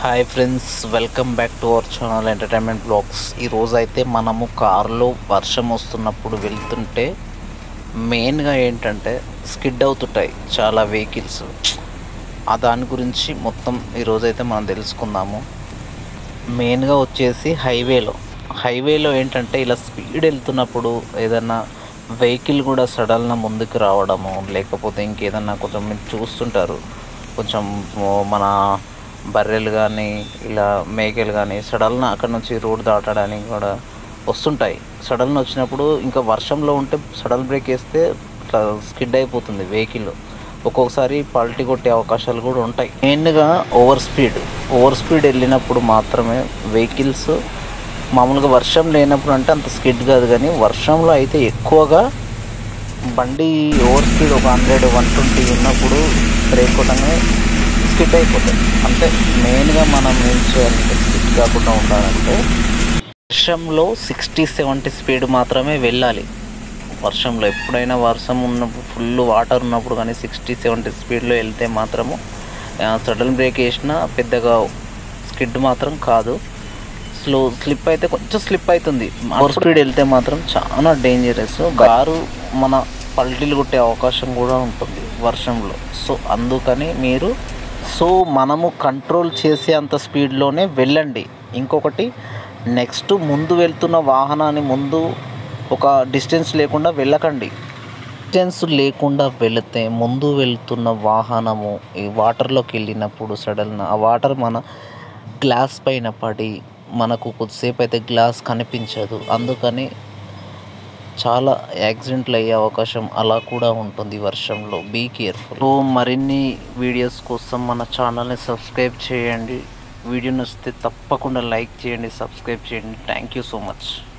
Hi friends, welcome back to our channel entertainment blogs. ఈరోజు అయితే మనము కారులో వర్షం వస్తున్నప్పుడు వెళ్తుంటే మెయిన్గా ఏంటంటే స్కిడ్ అవుతుంటాయి చాలా వెహికల్స్. ఆ దాని గురించి మొత్తం ఈరోజైతే మనం తెలుసుకుందాము. మెయిన్గా వచ్చేసి హైవేలో ఏంటంటే ఇలా స్పీడ్ వెళ్తున్నప్పుడు ఏదైనా వెహికల్ కూడా సడన్గా ముందుకు రావడము, లేకపోతే ఇంకేదన్నా కొంచెం మీరు చూస్తుంటారు, కొంచెం మన బర్రెలు కానీ ఇలా మేకలు కానీ సడన్గా అక్కడ నుంచి రోడ్ దాటడానికి కూడా వస్తుంటాయి. సడన్గా వచ్చినప్పుడు ఇంకా వర్షంలో ఉంటే సడన్ బ్రేక్ వేస్తే ఇట్లా స్కిడ్ అయిపోతుంది వెహికల్. ఒక్కొక్కసారి పల్టీ కొట్టే అవకాశాలు కూడా ఉంటాయి. మెయిన్గా ఓవర్ స్పీడ్ వెళ్ళినప్పుడు మాత్రమే వెహికల్స్ మామూలుగా వర్షం లేనప్పుడు అంటే అంత స్కిడ్ కాదు, కానీ వర్షంలో అయితే ఎక్కువగా బండి ఓవర్ స్పీడ్ ఒక 100-120 ఉన్నప్పుడు బ్రేక్ కొట్టగానే స్కిడ్ అయిపోతుంది. అంటే మెయిన్గా మనం ఏం చేయాలంటే స్కిడ్ కాకుండా ఉండాలంటే వర్షంలో 60-70 స్పీడ్ మాత్రమే వెళ్ళాలి. వర్షంలో ఎప్పుడైనా వర్షం ఉన్నప్పుడు ఫుల్ వాటర్ ఉన్నప్పుడు కానీ 60-70 స్పీడ్లో వెళ్తే మాత్రము సడన్ బ్రేక్ వేసినా పెద్దగా స్కిడ్ మాత్రం కాదు. స్లిప్ అయితే కొంచెం స్లిప్ అవుతుంది. ఓవర్ స్పీడ్ వెళ్తే మాత్రం చాలా డేంజరస్. కారు మన పల్టీలు కొట్టే అవకాశం కూడా ఉంటుంది వర్షంలో. సో అందుకని మనము కంట్రోల్ చేసే అంత స్పీడ్లోనే వెళ్ళండి. ఇంకొకటి, నెక్స్ట్ ముందు వెళ్తున్న వాహనాన్ని ముందు ఒక డిస్టెన్స్ లేకుండా వెళ్ళకండి. డిస్టెన్స్ లేకుండా వెళితే ముందు వెళ్తున్న వాహనము ఈ వాటర్లోకి వెళ్ళినప్పుడు సడన్గా ఆ వాటర్ మన గ్లాస్ పైన పడి మనకు కొద్దిసేపు అయితే గ్లాస్ కనిపించదు. అందుకని చాలా యాక్సిడెంట్లు అయ్యే అవకాశం అలా కూడా ఉంటుంది వర్షంలో. Be careful. సో మరిన్ని వీడియోస్ కోసం మన ఛానల్ని సబ్స్క్రైబ్ చేయండి. వీడియో నచ్చితే తప్పకుండా లైక్ చేయండి, సబ్స్క్రైబ్ చేయండి. Thank you so much.